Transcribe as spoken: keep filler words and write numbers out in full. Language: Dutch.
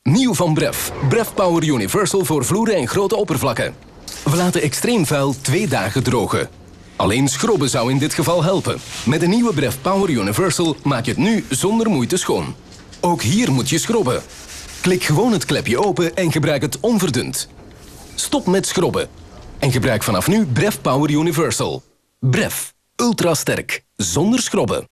Nieuw van Bref. Bref Power Universal voor vloeren en grote oppervlakken. We laten extreem vuil twee dagen drogen. Alleen schrobben zou in dit geval helpen. Met de nieuwe Bref Power Universal maak je het nu zonder moeite schoon. Ook hier moet je schrobben. Klik gewoon het klepje open en gebruik het onverdund. Stop met schrobben. En gebruik vanaf nu Bref Power Universal. Bref. Ultra sterk. Zonder schrobben.